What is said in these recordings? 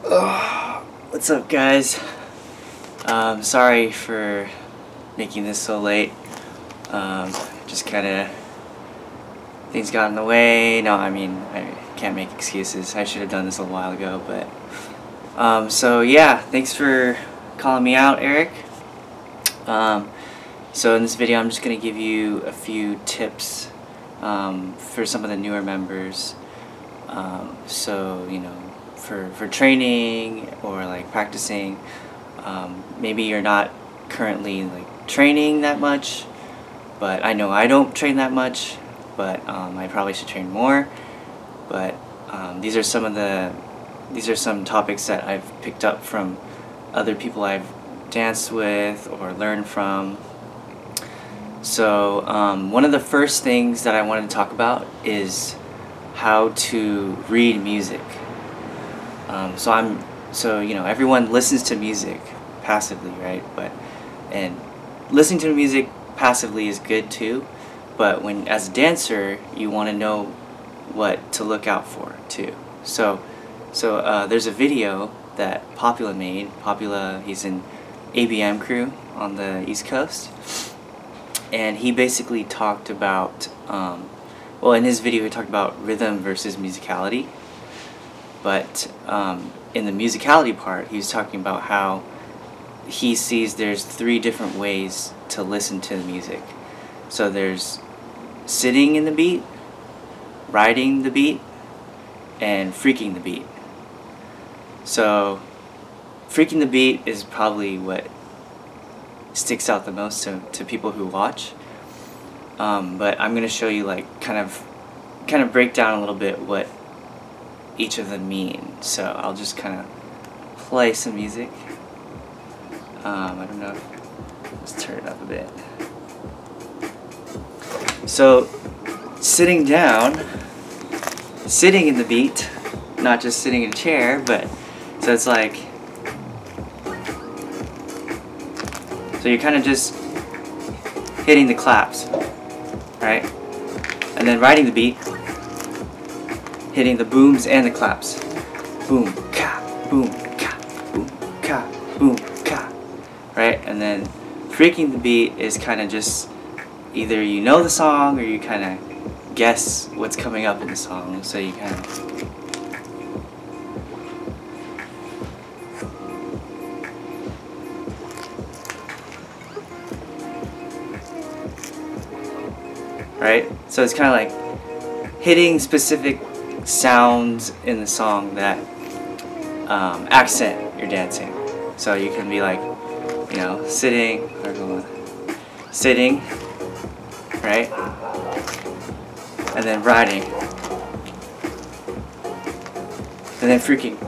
Oh, what's up, guys? Sorry for making this so late. Just kind of things got in the way. No, I mean, I can't make excuses. I should have done this a while ago, but so yeah, thanks for calling me out, Eric. So in this video, I'm just gonna give you a few tips for some of the newer members. So you know, for training or like practicing. Maybe you're not currently like training that much, but I know I don't train that much, but I probably should train more. But these are some topics that I've picked up from other people I've danced with or learned from. So one of the first things that I wanted to talk about is how to read music. So you know, everyone listens to music passively, right? And listening to music passively is good too, but as a dancer, you want to know what to look out for too. So there's a video that Popula made. Popula, he's an ABM crew on the East Coast, and he basically talked about, well, in his video he talked about rhythm versus musicality, but in the musicality part, he was talking about how he sees there's 3 different ways to listen to the music. So there's sitting in the beat, riding the beat, and freaking the beat. So freaking the beat is probably what sticks out the most to people who watch. But I'm gonna show you like kind of break down a little bit what each of them mean. So I'll just kind of play some music. I don't know, let's turn it up a bit. So sitting down, sitting in the beat, not just sitting in a chair, but so it's like, so you're kind of just hitting the claps, right? And then riding the beat, hitting the booms and the claps. Boom, ka, boom, ka, boom, ka, boom, ka. Right? And then freaking the beat is kind of just either you know the song or you kind of guess what's coming up in the song. So you kind of... Right? So it's kind of like hitting specific sounds in the song that accent your dancing. So you can be like, you know, sitting, right? And then riding. And then freaking.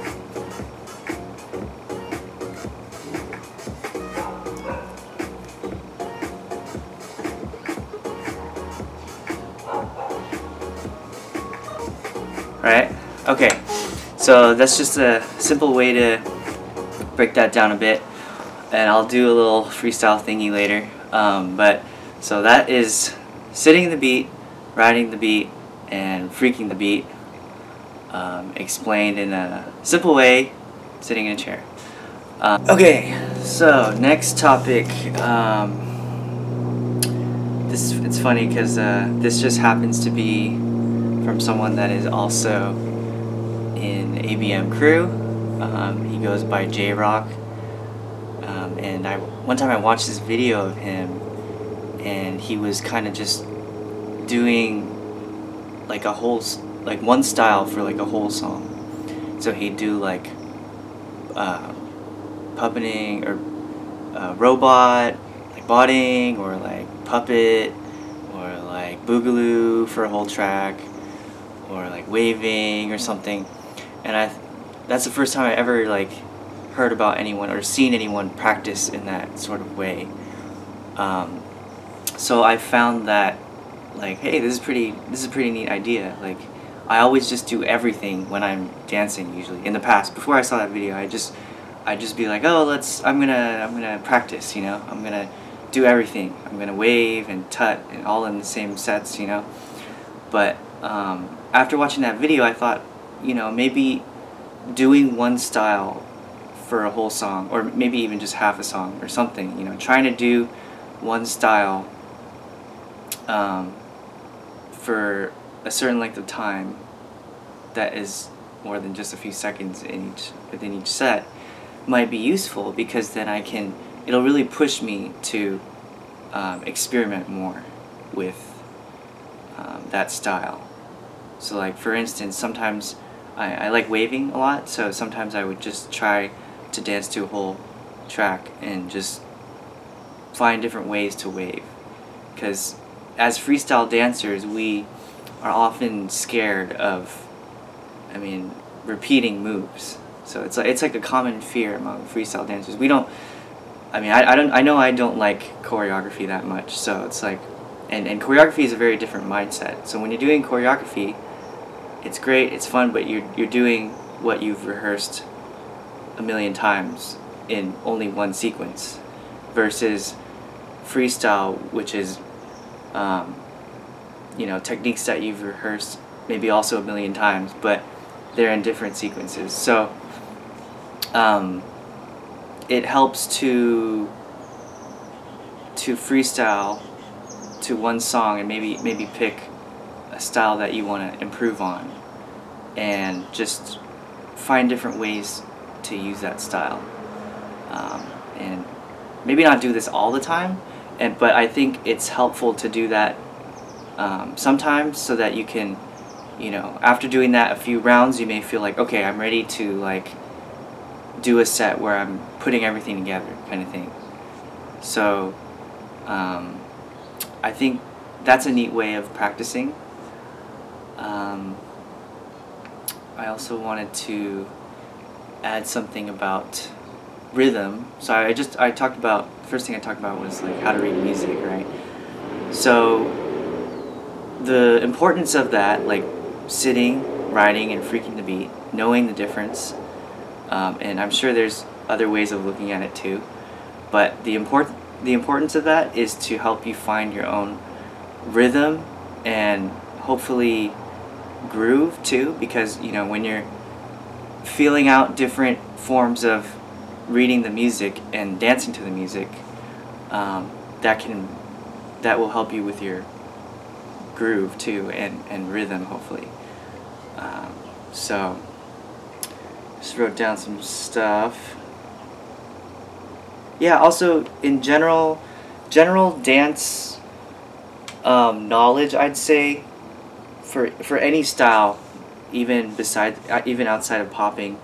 Right? Okay, so that's just a simple way to break that down a bit, and I'll do a little freestyle thingy later. But so that is sitting in the beat, riding the beat, and freaking the beat, explained in a simple way, sitting in a chair. Okay, so next topic. It's funny because this just happens to be from someone that is also in ABM crew. He goes by J-Rock, and one time I watched this video of him, and he was kind of just doing like one style for like a whole song. So he'd do like puppeting or robot, like botting, or like puppet, or like boogaloo for a whole track, or like waving or something. And that's the first time I ever like heard about anyone or seen anyone practice in that sort of way. So I found that like, hey, this is a pretty neat idea. Like, I always just do everything when I'm dancing usually. In the past, before I saw that video, I'd just be like, oh, I'm gonna practice, you know. I'm gonna do everything. I'm gonna wave and tut and all in the same sets, you know. But after watching that video, I thought, you know, maybe doing one style for a whole song, or maybe even just half a song or something, you know, trying to do one style for a certain length of time that is more than just a few seconds within each set might be useful, because then it'll really push me to experiment more with that style. So like, for instance, sometimes I like waving a lot, so sometimes I would just try to dance to a whole track and just find different ways to wave. Because as freestyle dancers, we are often scared of, repeating moves. So it's like a common fear among freestyle dancers. We don't, I know I don't like choreography that much, so it's like, and choreography is a very different mindset. So when you're doing choreography, it's great, it's fun, but you're doing what you've rehearsed a million times in only one sequence, versus freestyle, which is techniques that you've rehearsed maybe also a million times, but they're in different sequences. So it helps to freestyle to one song and maybe pick a style that you want to improve on, and just find different ways to use that style, and maybe not do this all the time, but I think it's helpful to do that sometimes, so that you can, after doing that a few rounds, you may feel like, okay, I'm ready to like do a set where I'm putting everything together, kind of thing. So I think that's a neat way of practicing. I also wanted to add something about rhythm. So I talked about, first thing I talked about was like how to read music, right? So the importance of that, like sitting, writing, and freaking the beat, knowing the difference, and I'm sure there's other ways of looking at it too, but the importance of that is to help you find your own rhythm and hopefully groove too, because when you're feeling out different forms of reading the music and dancing to the music, that will help you with your groove too, and rhythm, hopefully. So just wrote down some stuff. Yeah, also in general dance knowledge, I'd say, for any style, even outside of popping,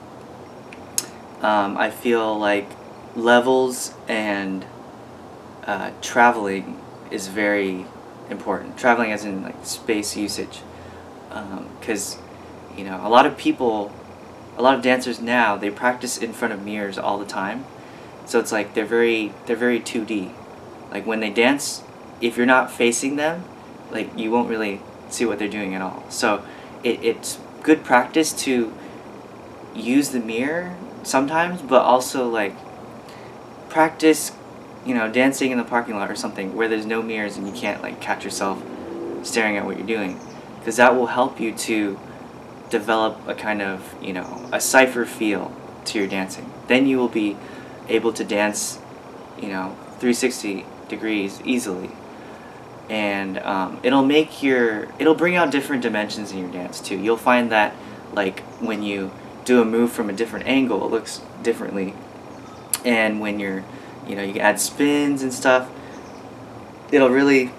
I feel like levels and traveling is very important. Traveling as in like space usage, because a lot of dancers now, they practice in front of mirrors all the time, so it's like they're very 2D. Like when they dance, if you're not facing them, like you won't really see what they're doing at all. So it's good practice to use the mirror sometimes, but also like practice dancing in the parking lot or something where there's no mirrors and you can't like catch yourself staring at what you're doing, because that will help you to develop a kind of a cipher feel to your dancing. Then you will be able to dance 360 degrees easily, and it'll bring out different dimensions in your dance too. You'll find that like when you do a move from a different angle, it looks differently, and when you can add spins and stuff, it'll really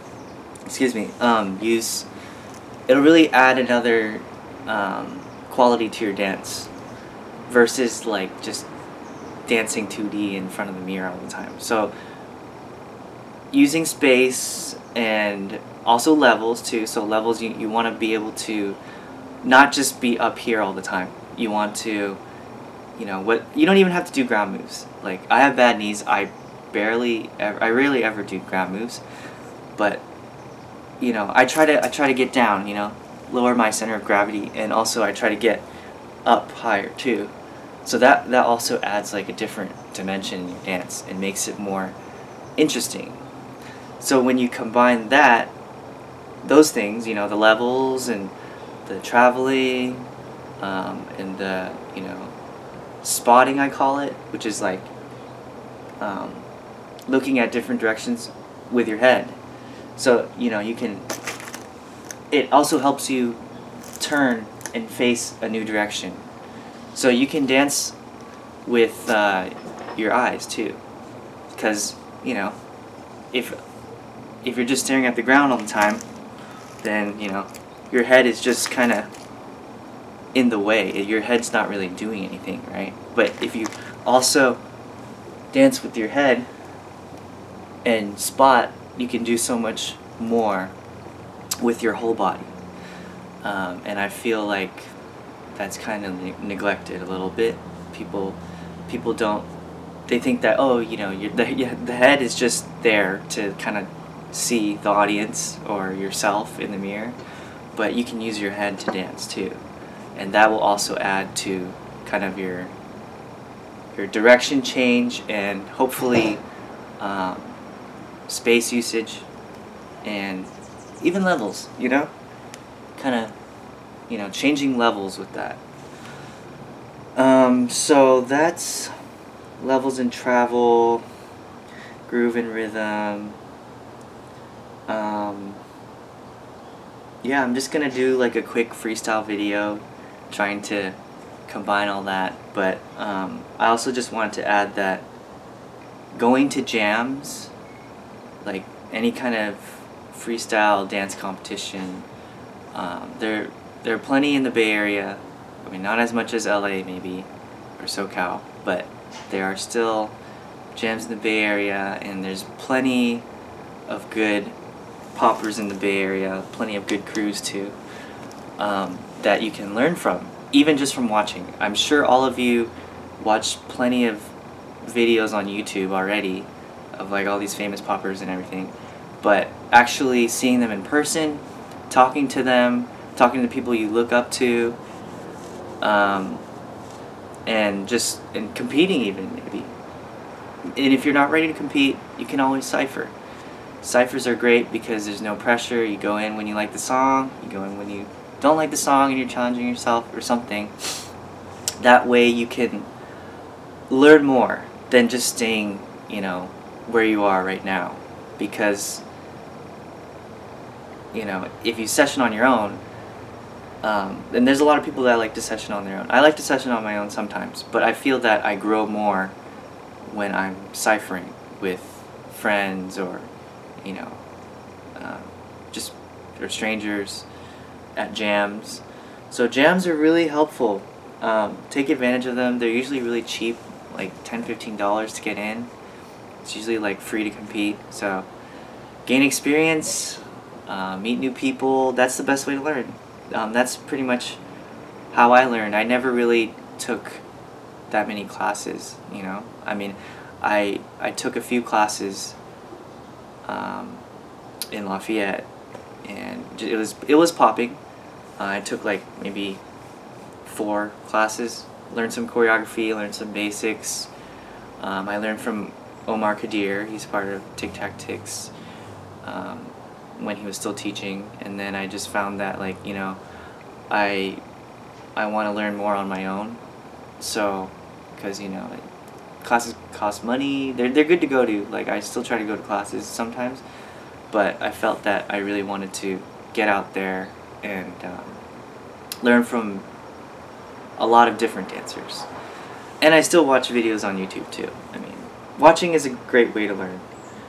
it'll really add another quality to your dance, versus like just dancing 2D in front of the mirror all the time. So using space and also levels too. So levels, you want to be able to not just be up here all the time. You want to, you don't even have to do ground moves. Like I have bad knees, I rarely ever do ground moves, but I try to get down, lower my center of gravity, and also I try to get up higher too. So that also adds like a different dimension in your dance and makes it more interesting. So when you combine those things, the levels and the traveling and the, spotting, I call it, which is like um, looking at different directions with your head. So, you can, it also helps you turn and face a new direction. So you can dance with your eyes too, because, if you're just staring at the ground all the time, then, your head is just kind of in the way. Your head's not really doing anything, right? But if you also dance with your head and spot, you can do so much more with your whole body. And I feel like that's kind of neglected a little bit. People don't, they think that, oh, the head is just there to kind of see the audience or yourself in the mirror, but you can use your head to dance too, and that will also add to kind of your direction change, and hopefully space usage, and even levels, kind of changing levels with that. So that's levels in travel, groove and rhythm. Yeah, I'm just gonna do like a quick freestyle video trying to combine all that, but I also just wanted to add that going to jams, like any kind of freestyle dance competition, there are plenty in the Bay Area. I mean, not as much as LA maybe, or SoCal, but there are still jams in the Bay Area, and there's plenty of good poppers in the Bay Area, plenty of good crews too, that you can learn from, even just from watching. I'm sure all of you watch plenty of videos on YouTube already of like all these famous poppers and everything, but actually seeing them in person, talking to them, talking to people you look up to, and competing even maybe. And if you're not ready to compete, you can always cypher. Cyphers are great because there's no pressure. You go in when you like the song, you go in when you don't like the song and you're challenging yourself or something. That way you can learn more than just staying, where you are right now. Because, if you session on your own, and there's a lot of people that like to session on their own. I like to session on my own sometimes, but I feel that I grow more when I'm ciphering with friends or, just or strangers at jams. So jams are really helpful. Take advantage of them. They're usually really cheap, like $10–15 to get in. It's usually like free to compete. So gain experience, meet new people. That's the best way to learn. That's pretty much how I learned. I never really took that many classes, I mean, I took a few classes in Lafayette, and it was popping. I took like maybe 4 classes, learned some choreography, learned some basics. I learned from Omar Kadir. He's part of Tic Tac Tics, when he was still teaching, and then I just found that I want to learn more on my own. So, because classes cost money. They're good to go to. Like, I still try to go to classes sometimes, but I felt that I really wanted to get out there and learn from a lot of different dancers. And I still watch videos on YouTube too. I mean, watching is a great way to learn.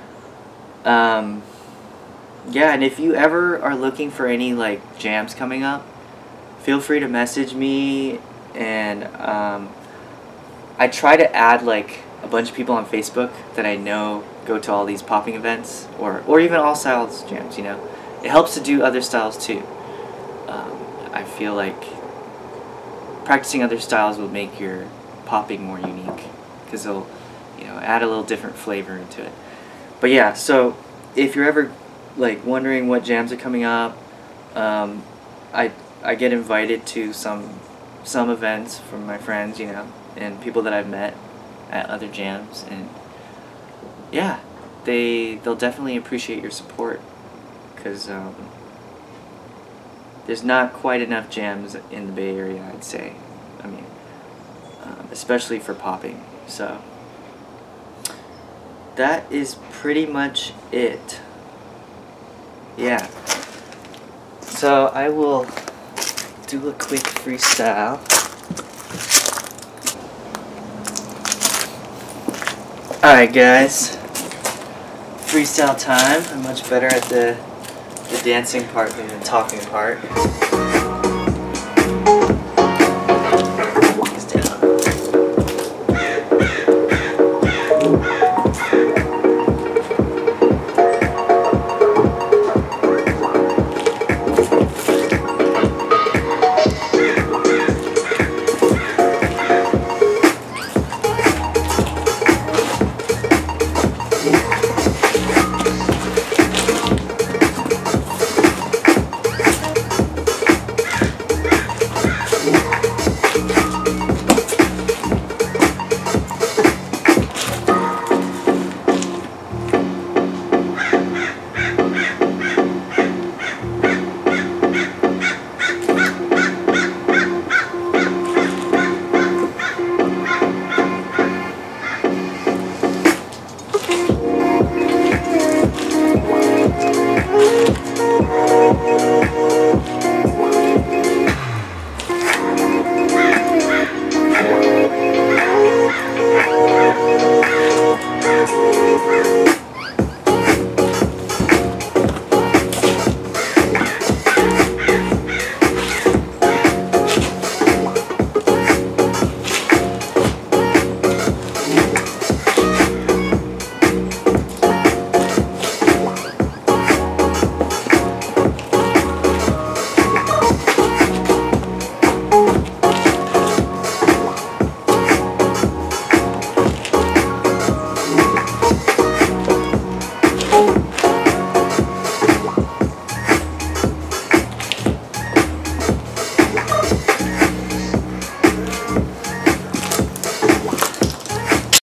Yeah, and if you ever are looking for any like jams coming up, feel free to message me, and I try to add like a bunch of people on Facebook that I know go to all these popping events, or even all styles jams, It helps to do other styles too. I feel like practicing other styles will make your popping more unique, because they'll, add a little different flavor into it. But yeah, so if you're ever like wondering what jams are coming up, I get invited to some events from my friends, and people that I've met at other jams, and yeah, they'll definitely appreciate your support, because there's not quite enough jams in the Bay Area, I'd say. I mean, especially for popping. So that is pretty much it. Yeah. So I will do a quick freestyle. Alright guys, freestyle time. I'm much better at the dancing part than the talking part.